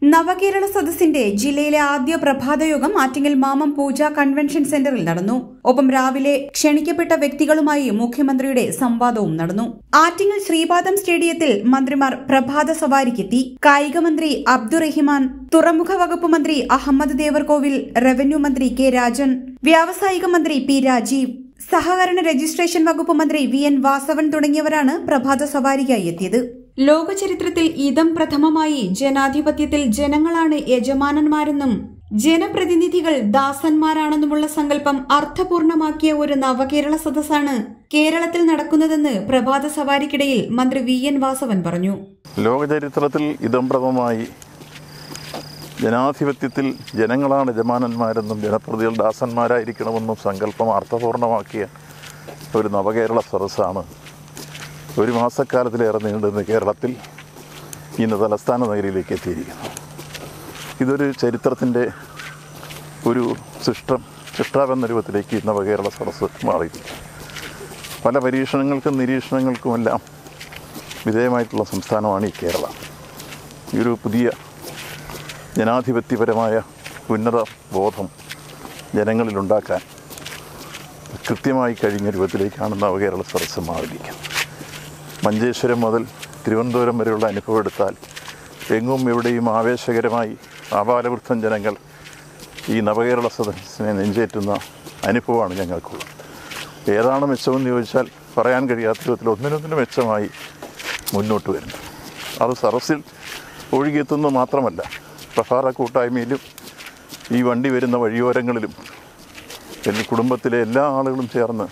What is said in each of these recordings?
നവകേരള സദസ്സിന്റെ ജില്ലയിലെ ആദ്യ പ്രഭാതയോഗം ആറ്റിങ്ങൽ മാമം പൂജ കൺവെൻഷൻ സെന്ററിൽ നടന്നു. ഒപ്പം രാവിലെ ക്ഷണിക്കപ്പെട്ട വ്യക്തികളുമായി മുഖ്യമന്ത്രിയുടെ സംവാദവും നടന്നു. ആറ്റിങ്ങൽ ശ്രീപാദം സ്റ്റേഡിയത്തിൽ മന്ത്രിമാർ പ്രഭാത സവാരിക്കെത്തി. കായിക മന്ത്രി അബ്ദുറഹിമാൻ, തുറമുഖ വകുപ്പ് മന്ത്രി അഹമ്മദ് ദേവർകോവിൽ, റവന്യൂ മന്ത്രി കെ രാജൻ, വ്യാവസായിക മന്ത്രി പി രാജീവ്, സഹകരണ രജിസ്ട്രേഷൻ വകുപ്പ് മന്ത്രി വി എൻ വാസവൻ തുടങ്ങിയവരാണ് പ്രഭാത സവാരിക്കായി എത്തിയത്. ലോക ചരിത്രത്തിൽ ഇദം പ്രഥമമായി ജനാധിപത്യത്തിൽ ജനങ്ങളാണ് യജമാനന്മാരെന്നും ജനപ്രതിനിധികൾ ദാസന്മാരാണെന്നുമുള്ള സങ്കല്പം അർത്ഥപൂർണമാക്കിയ ഒരു നവകേരള സദസ്സാണ് കേരളത്തിൽ നടക്കുന്നതെന്ന് പ്രഭാത സവാരിക്കിടയിൽ മന്ത്രി വി എൻ വാസവൻ പറഞ്ഞു. ലോക ചരിത്രത്തിൽ ഇദം പ്രഥമമായി ജനാധിപത്യത്തിൽ ജനങ്ങളാണ് യജമാനന്മാരെന്നും ജനപ്രതിനിധികൾ ദാസന്മാരായിരിക്കണമെന്നും സങ്കല്പം അർത്ഥപൂർണമാക്കിയ ഒരു നവകേരള സദസ്സാണ് ഒരു മാസക്കാലത്തിലേറെ നീണ്ടുന്ന കേരളത്തിൽ ഇന്ന് തലസ്ഥാന നഗരിയിലേക്ക് എത്തിയിരിക്കുന്നു. ഇതൊരു ചരിത്രത്തിൻ്റെ ഒരു സൃഷ്ടാവെന്ന രൂപത്തിലേക്ക് നവകേരള സദസ്സ് മാറിയിരിക്കും. പല പരീക്ഷണങ്ങൾക്കും നിരീക്ഷണങ്ങൾക്കുമെല്ലാം വിധേയമായിട്ടുള്ള സംസ്ഥാനമാണ് ഈ കേരളം. ഈ ഒരു പുതിയ ജനാധിപത്യപരമായ ഉന്നത ബോധം ജനങ്ങളിലുണ്ടാക്കാൻ കൃത്യമായി കഴിഞ്ഞ രൂപത്തിലേക്കാണ് നവകേരള സദസ്സ് മാറിയിരിക്കുന്നത്. മഞ്ചേശ്വരം മുതൽ തിരുവനന്തപുരം വരെയുള്ള അനുഭവം എടുത്താൽ എങ്ങും എവിടെയും ആവേശകരമായി ആപാലവൃദ്ധം ജനങ്ങൾ ഈ നവകേരള സദസ്സിനെ നെഞ്ചേറ്റുന്ന അനുഭവമാണ് ഞങ്ങൾക്കുള്ളത്. ഏതാണ് മെച്ചമെന്ന് ചോദിച്ചാൽ പറയാൻ കഴിയാത്ത വിധത്തിൽ ഒന്നിനൊന്നിനും മെച്ചമായി മുന്നോട്ട് വരുന്നു. അത് സദസ്സിൽ ഒഴുകിയെത്തുന്നത് മാത്രമല്ല, പ്രഭാത കൂട്ടായ്മയിലും ഈ വണ്ടി വരുന്ന വഴിയോരങ്ങളിലും എൻ്റെ കുടുംബത്തിലെ എല്ലാ ആളുകളും ചേർന്ന്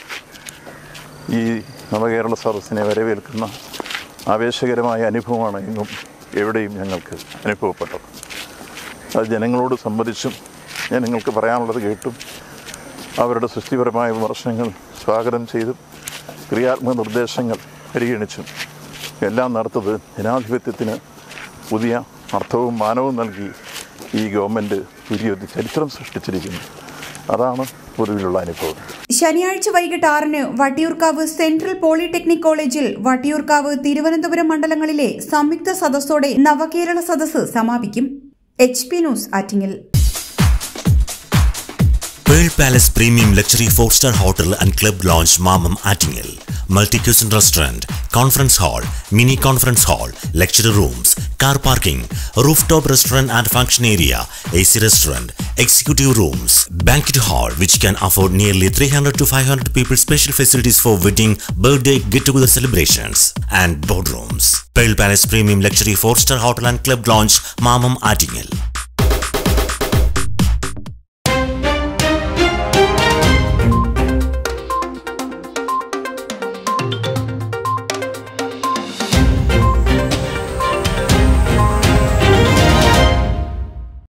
ഈ നവകേരള സദസ്സിനെ വരവേൽക്കുന്ന ആവേശകരമായ അനുഭവമാണ് എങ്ങും എവിടെയും ഞങ്ങൾക്ക് അനുഭവപ്പെട്ടത്. അത് ജനങ്ങളോട് സംവദിച്ചും ജനങ്ങൾക്ക് പറയാനുള്ളത് കേട്ടും അവരുടെ സൃഷ്ടിപരമായ വിമർശനങ്ങൾ സ്വാഗതം ചെയ്തും ക്രിയാത്മക നിർദ്ദേശങ്ങൾ പരിഗണിച്ചും എല്ലാം നടത്തത് ജനാധിപത്യത്തിന് പുതിയ അർത്ഥവും മാനവും നൽകി ഈ ഗവൺമെൻറ് പുതിയൊരു ചരിത്രം സൃഷ്ടിച്ചിരിക്കുന്നു. അതാണ് പൊതുവിലുള്ള അനുഭവം. ശനിയാഴ്ച വൈകിട്ട് 6-ന് വട്ടിയൂർക്കാവ് സെൻട്രൽ പോളിടെക്നിക് കോളേജിൽ വട്ടിയൂർക്കാവ്, തിരുവനന്തപുരം മണ്ഡലങ്ങളിലെ സംയുക്ത സദസ്സോടെ നവകേരള സദസ്സ് സമാപിക്കും. HP news, Attingal. Pearl Palace Premium Luxury 4-star Hotel and Club Lounge Mamam Attingel. Multi-cuisine restaurant, conference hall, mini conference hall, lecture rooms, car parking, rooftop restaurant and function area, AC restaurant, executive rooms, banquet hall which can afford nearly 300 to 500 people, special facilities for wedding, birthday, get-together celebrations and boardrooms. Pearl Palace Premium Luxury 4-star Hotel and Club Lounge Mamam Attingel.